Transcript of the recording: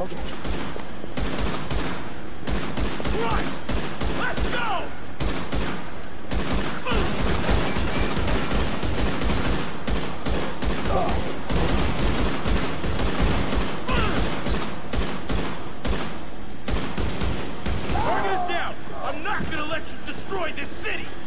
Okay. Right! Let's go! Target is down! I'm not gonna let you destroy this city!